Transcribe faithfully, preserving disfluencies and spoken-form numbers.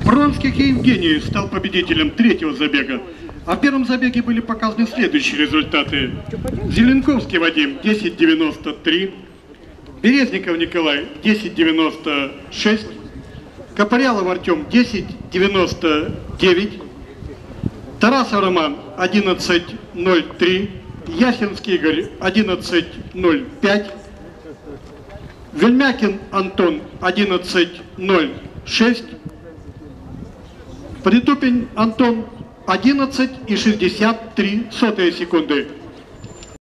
Пронских Евгений стал победителем третьего забега. А в первом забеге были показаны следующие результаты. Зеленковский Вадим десять девяносто три, Березников Николай десять девяносто шесть, Копорялов Артем десять девяносто девять, Тарасов Роман одиннадцать ноль три, Ясинский Игорь одиннадцать ноль пять, Вельмякин Антон одиннадцать ноль шесть, Притупень Антон одиннадцать и шестьдесят три сотые секунды.